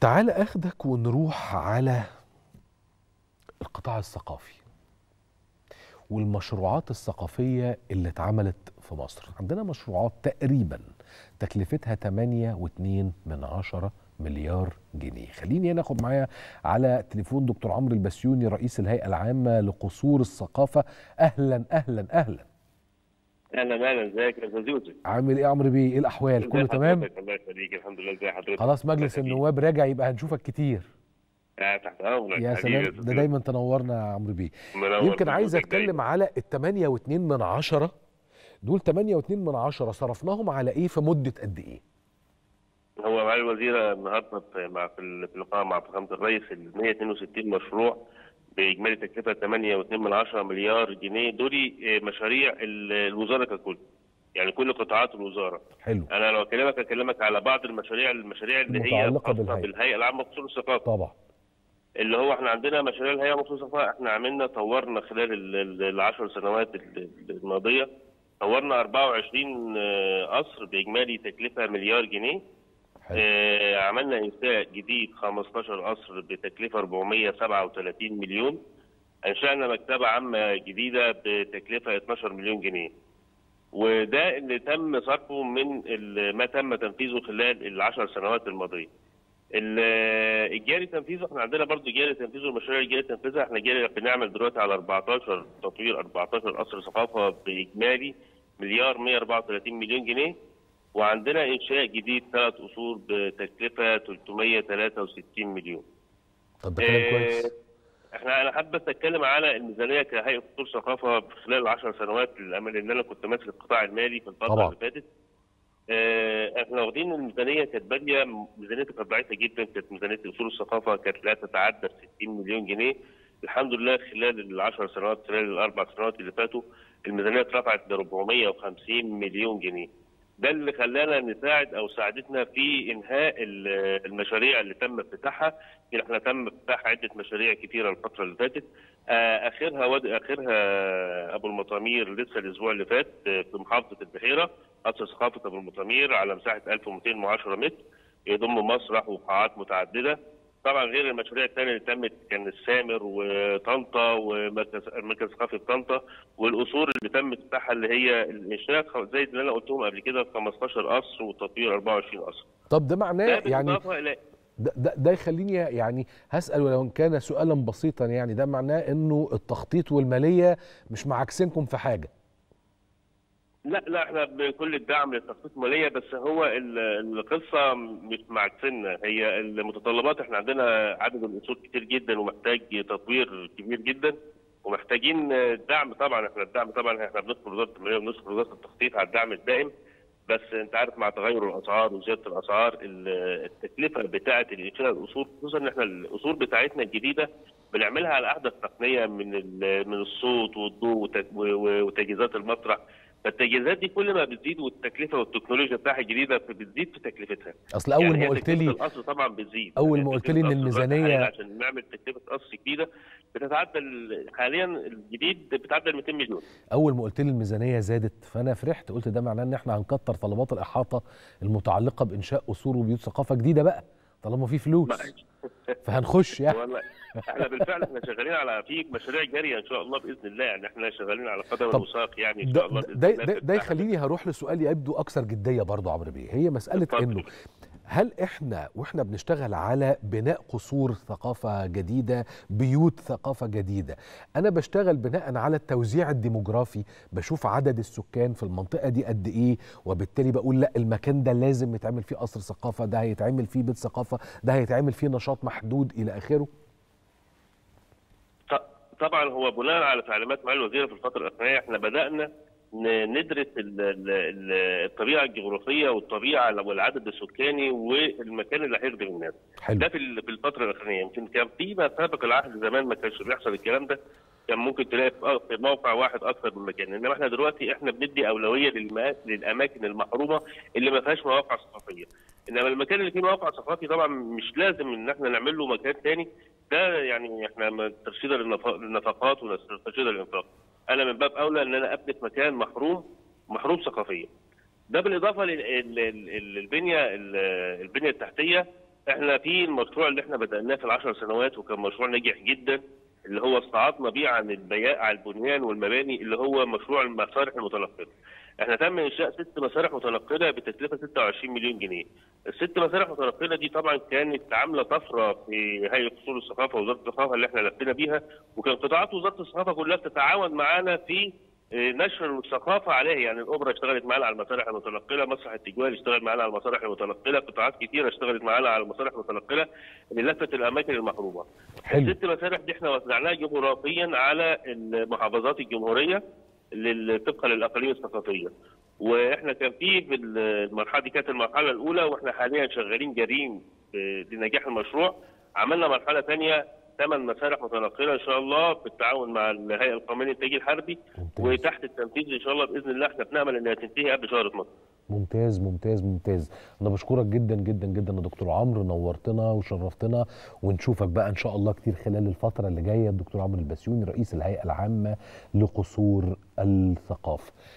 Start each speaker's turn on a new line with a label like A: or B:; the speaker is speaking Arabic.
A: تعال اخدك ونروح على القطاع الثقافي والمشروعات الثقافية اللي اتعملت في مصر. عندنا مشروعات تقريبا تكلفتها 8.2 مليار جنيه. خليني ناخد معايا على تليفون دكتور عمرو البسيوني رئيس الهيئة العامة لقصور الثقافة. اهلا اهلا اهلا.
B: اهلا ازيك يا استاذ يوسف؟
A: عامل ايه يا عمرو بيه؟ ايه الاحوال؟ كله تمام؟
B: الله يخليك، الحمد لله. ازي حضرتك؟
A: خلاص مجلس النواب راجع، يبقى هنشوفك كتير.
B: تحت امرك
A: يا سلام، ده دايما تنورنا يا عمرو بيه. يمكن عايز اتكلم على ال8.2 دول. 8.2 صرفناهم على ايه في مدة قد ايه؟
B: هو معالي الوزير النهارده في اللقاء مع فخامة الرئيس ال 162 مشروع باجمالي تكلفه 8.2 مليار جنيه. دول مشاريع الوزاره ككل، يعني كل قطاعات الوزاره.
A: حلو.
B: انا لو اكلمك على بعض المشاريع اللي هي خاصه بالهيئه العامه لقصور الثقافه.
A: طبعا.
B: اللي هو احنا عندنا مشاريع الهيئه لقصور الثقافه، احنا طورنا خلال ال10 سنوات الماضيه، طورنا 24 قصر باجمالي تكلفه مليار جنيه. عملنا انشاء جديد 15 قصر بتكلفه 437 مليون. انشانا مكتبه عامه جديده بتكلفه 12 مليون جنيه. وده اللي تم صرفه من ما تم تنفيذه خلال ال10 سنوات الماضيه. الجاري تنفيذه، احنا عندنا برضه جاري تنفيذه، المشاريع الجاري تنفيذها احنا بنعمل دلوقتي على 14 تطوير 14 قصر ثقافه باجمالي مليار 134 مليون جنيه. وعندنا انشاء جديد 3 قصور بتكلفه 363 مليون.
A: طب ده كلام كويس.
B: انا حابب اتكلم على الميزانيه كهيئه قصور ثقافه خلال ال10 سنوات، للامانه ان انا كنت ماسك القطاع المالي في الفتره اللي فاتت. احنا واخدين الميزانيه كانت باديه، ميزانيه كانت ضعيفه جدا، كانت ميزانيه اصول الثقافه كانت لا تتعدى 60 مليون جنيه. الحمد لله خلال ال10 سنوات، خلال ال4 سنوات اللي فاتوا، الميزانيه اترفعت ل 450 مليون جنيه. ده اللي خلانا نساعد او ساعدتنا في انهاء المشاريع اللي تم افتتاحها. احنا تم افتتاح عده مشاريع كثيره الفتره اللي فاتت، اخرها ابو المطامير لسه الاسبوع اللي فات في محافظه البحيره، قصر ثقافه ابو المطامير على مساحه 1210 متر، يضم مسرح وقاعات متعدده. طبعا غير المشاريع الثانيه اللي تمت كان السامر وطنطا ومركز ثقافي طنطا، والقصور اللي تم افتتاحها اللي هي الانشاء زي اللي انا قلتهم قبل كده 15 قصر وتطوير 24 قصر.
A: طب ده معناه يعني ده يخليني يعني هسأل، ولو كان سؤالا بسيطا، يعني ده معناه انه التخطيط والماليه مش معاكسينكم في حاجه؟
B: لا احنا بكل الدعم للتخطيط الماليه، بس هو القصه مش معكسنا، هي المتطلبات. احنا عندنا عدد الاصول كتير جدا ومحتاج تطوير كبير جدا، ومحتاجين دعم. طبعا احنا بندخل وزاره الماليه وبندخل وزاره التخطيط على الدعم الدائم، بس انت عارف مع تغير الاسعار وزياده الاسعار التكلفه بتاعه الانشاء الاصول، خصوصا ان احنا الاصول بتاعتنا الجديده بنعملها على احدث تقنيه من الصوت والضوء وتجهيزات المسرح. فالتجهيزات دي كل ما بتزيد والتكلفه والتكنولوجيا بتاعها الجديده بتزيد في تكلفتها.
A: اصل اول ما قلت لي
B: القصر طبعا بتزيد،
A: اول ما قلت لي ان الميزانيه
B: عشان نعمل تكلفه قصر جديده بتتعدى حاليا الجديد بتعدى 200 مليون.
A: اول ما قلت لي الميزانيه زادت فانا فرحت، قلت ده معناه ان احنا هنكتر طلبات الاحاطه المتعلقه بانشاء قصور وبيوت ثقافه جديده بقى، طالما في فلوس فهنخش يعني.
B: والله احنا بالفعل احنا شغالين على في مشاريع جاريه ان شاء الله باذن الله، يعني احنا شغالين على قدم وساق يعني ان شاء الله باذن الله.
A: ده يخليني هروح لسؤال يبدو اكثر جديه برضه عمرو بيه، هي مساله انه هل احنا واحنا بنشتغل على بناء قصور ثقافه جديده، بيوت ثقافه جديده، انا بشتغل بناء على التوزيع الديموغرافي، بشوف عدد السكان في المنطقه دي قد ايه، وبالتالي بقول لا المكان ده لازم يتعمل فيه قصر ثقافه، ده هيتعمل فيه بيت ثقافه، ده هيتعمل فيه نشاط محدود الى اخره؟
B: طبعا هو بناء على تعليمات معالي الوزير في الفتره الاخيره احنا بدانا ندرس الطبيعه الجغرافيه والطبيعه والعدد السكاني والمكان اللي هيخدم الناس. ده في الفتره الاخرانيه. يمكن كان فيما سابق العهد زمان ما كانش بيحصل الكلام ده، كان ممكن تلاقي في موقع واحد اكثر من مكان، انما احنا دلوقتي بندي اولويه للاماكن المحرومه اللي ما فيهاش مواقع ثقافيه. انما المكان اللي فيه موقع ثقافي طبعا مش لازم ان احنا نعمل له مكان ثاني، ده يعني احنا ترشيدا للنفقات وترشيدا للانفاق. انا من باب اولى ان انا ابني في مكان محروم ثقافيا. ده بالاضافه للبنيه التحتيه. احنا في المشروع اللي احنا بدأناه في ال10 سنوات وكان مشروع ناجح جدا، اللي هو استعاضنا بيه عن البياع على البنيان والمباني، اللي هو مشروع المسارح المتنقله. احنا تم انشاء 6 مسارح متنقله بتكلفه 26 مليون جنيه. الست مسارح متنقله دي طبعا كانت عامله طفره في هيئه اصول الثقافه ووزاره الثقافه اللي احنا لفينا بيها، وكان قطاعات وزاره الثقافه كلها بتتعاون معانا في نشر الثقافه عليها. يعني الاوبرا اشتغلت معانا على المسارح المتنقله، مسرح التجوال اشتغل معانا على المسارح المتنقله، قطاعات كثيره اشتغلت معانا على المسارح المتنقله اللي لفت الاماكن المحرومه.
A: حلو.
B: الست مسارح دي احنا وزعناها جغرافيا على المحافظات الجمهوريه طبقا للاقاليم الثقافيه. واحنا كان في المرحله دي كانت المرحله الاولى، واحنا حاليا شغالين جارين لنجاح المشروع. عملنا مرحله ثانيه 8 مسارح متنقله ان شاء الله بالتعاون مع الهيئه القوميه للانتاج الحربي، وتحت التنفيذ ان شاء الله باذن الله. احنا بنامل انها تنتهي قبل شهر 12.
A: ممتاز ممتاز ممتاز. انا بشكرك جدا جدا جدا يا دكتور عمرو، نورتنا وشرفتنا، ونشوفك بقى ان شاء الله كتير خلال الفتره اللي جايه. الدكتور عمرو البسيوني رئيس الهيئه العامه لقصور الثقافه.